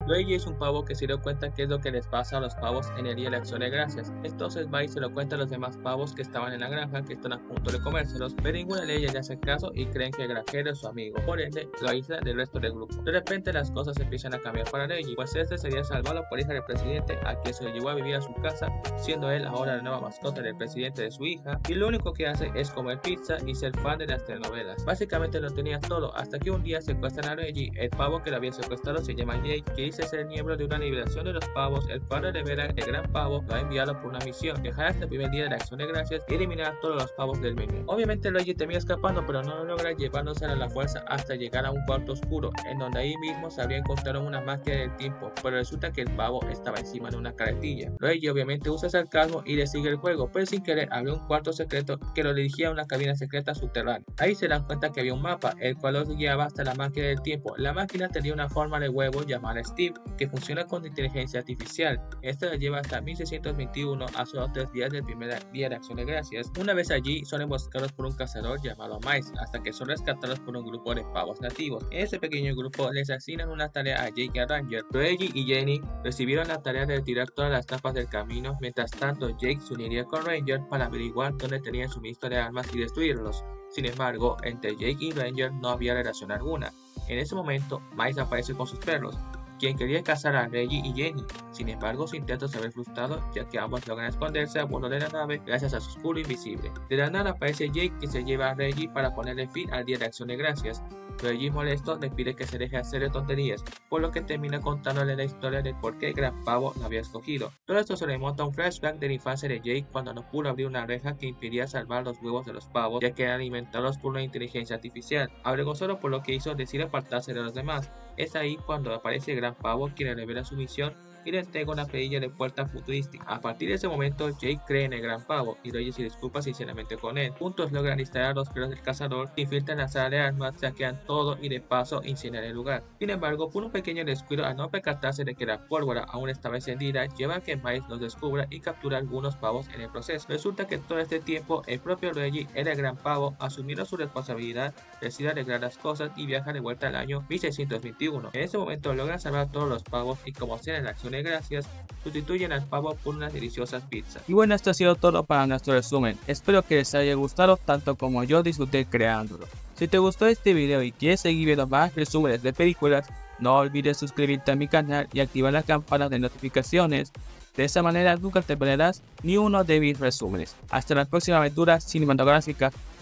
Luigi es un pavo que se dio cuenta qué es lo que les pasa a los pavos en el día de acción de gracias. Entonces va y se lo cuenta a los demás pavos que estaban en la granja, que están a punto de comérselos, pero ninguna de ellas le hace caso y creen que el granjero es su amigo, por ende lo aísla del resto del grupo. De repente las cosas empiezan a cambiar para Luigi, pues este sería salvado por hija del presidente, a quien se lo llevó a vivir a su casa, siendo él ahora la nueva mascota del presidente de su hija, y lo único que hace es comer pizza y ser fan de las telenovelas. Básicamente lo tenía todo, hasta que un día secuestran a Luigi. El pavo que lo había secuestrado se llama Jake, que dice ser miembro de una liberación de los pavos. El padre de Vera, el gran pavo, lo ha enviado por una misión: viajar hasta el primer día de la acción de gracias y eliminar a todos los pavos del menú. Obviamente Luigi termina escapando, pero no lo logra, llevándose a la fuerza hasta llegar a un cuarto oscuro, en donde ahí mismo se había encontrado una máquina del tiempo, pero resulta que el pavo estaba encima de una carretilla. Luigi obviamente usa sarcasmo y le sigue el juego, pero sin querer abrió un cuarto secreto que lo dirigía a una cabina secreta subterránea. Ahí se dan cuenta que había un mapa, el cual los guiaba hasta la máquina del tiempo. La máquina tenía una forma de huevo llamada Steve, que funciona con inteligencia artificial. Esto la lleva hasta 1621, a solo 3 días del primer día de acción de gracias. Una vez allí, son emboscados por un cazador llamado Mice, hasta que son rescatados por un grupo de pavos nativos. En ese pequeño grupo les asignan una tarea a Jake y a Ranger. Luigi y Jenny recibieron la tarea de retirar todas las tapas del camino. Mientras tanto, Jake se uniría con Ranger para averiguar dónde tenían suministro de armas y destruirlos. Sin embargo, entre Jake y Ranger no había relación alguna. En ese momento, Mice aparece con sus perros, quien quería cazar a Reggie y Jenny. Sin embargo, su intento se ve frustrado, ya que ambos logran esconderse a bordo de la nave gracias a su escudo invisible. De la nada aparece Jake, que se lleva a Reggie para ponerle fin al día de acción de gracias. Reggie, molesto, le pide que se deje hacer de tonterías, por lo que termina contándole la historia de por qué el gran pavo lo había escogido. Todo esto se le monta un flashback de la infancia de Jake, cuando no pudo abrir una reja que impedía salvar los huevos de los pavos, ya que eran alimentados por una inteligencia artificial. Avergonzado por lo que hizo, decide apartarse de los demás. Es ahí cuando aparece el gran pavo, quien le revela su misión y le entrega una perilla de puerta futurística. A partir de ese momento, Jake cree en el gran pavo y Reggie se disculpa sinceramente con él. Juntos logran instalar los perros del cazador, infiltran la sala de armas, saquean todo y de paso incineran el lugar. Sin embargo, por un pequeño descuido, al no percatarse de que la pólvora aún estaba encendida, lleva a que Miles los descubra y captura algunos pavos en el proceso. Resulta que todo este tiempo el propio Reggie era el gran pavo, asumiendo su responsabilidad, decide arreglar las cosas y viaja de vuelta al año 1621. En ese momento logran salvar a todos los pavos y, como hacían en la acción de gracias, sustituyen al pavo por unas deliciosas pizzas. Y bueno, esto ha sido todo para nuestro resumen. Espero que les haya gustado tanto como yo disfruté creándolo. Si te gustó este video y quieres seguir viendo más resúmenes de películas, no olvides suscribirte a mi canal y activar la campana de notificaciones. De esa manera nunca te perderás ni uno de mis resúmenes. Hasta la próxima aventura cinematográfica.